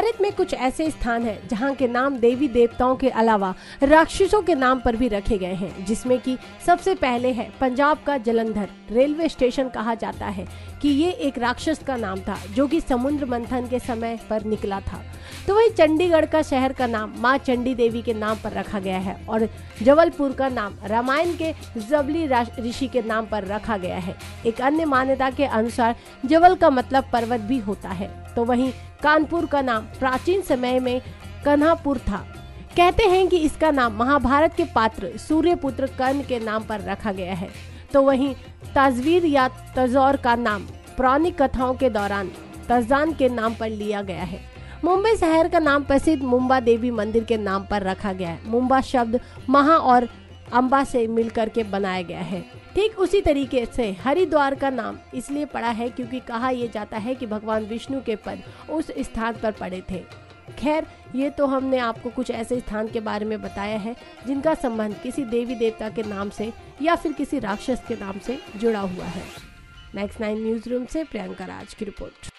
भारत में कुछ ऐसे स्थान हैं जहां के नाम देवी देवताओं के अलावा राक्षसों के नाम पर भी रखे गए हैं, जिसमें कि सबसे पहले है पंजाब का जालंधर रेलवे स्टेशन। कहा जाता है कि ये एक राक्षस का नाम था जो कि समुद्र मंथन के समय पर निकला था। तो वही चंडीगढ़ का शहर का नाम माँ चंडी देवी के नाम पर रखा गया है और जबलपुर का नाम रामायण के जबली ऋषि के नाम पर रखा गया है। एक अन्य मान्यता के अनुसार जबल का मतलब पर्वत भी होता है। तो वहीं कानपुर का नाम प्राचीन समय में कन्हापुर था। कहते हैं कि इसका नाम महाभारत के पात्र सूर्यपुत्र कर्ण के नाम पर रखा गया है। तो वहीं ताजवीर या तजौर का नाम पौराणिक कथाओं के दौरान तजान के नाम पर लिया गया है। मुंबई शहर का नाम प्रसिद्ध मुंबा देवी मंदिर के नाम पर रखा गया है। मुंबा शब्द महा और अम्बा से मिलकर के बनाया गया है। ठीक उसी तरीके से हरिद्वार का नाम इसलिए पड़ा है क्योंकि कहा यह जाता है कि भगवान विष्णु के पद उस स्थान पर पड़े थे। खैर, ये तो हमने आपको कुछ ऐसे स्थान के बारे में बताया है जिनका संबंध किसी देवी देवता के नाम से या फिर किसी राक्षस के नाम से जुड़ा हुआ है। नेक्स्ट 9 न्यूज रूम से प्रियंका राज की रिपोर्ट।